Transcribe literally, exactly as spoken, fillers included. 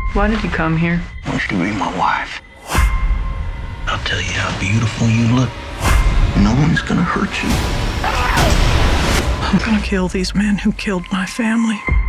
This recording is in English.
Why did you come here? I want you to be my wife. I'll tell you how beautiful you look. No one's gonna hurt you. I'm gonna kill these men who killed my family.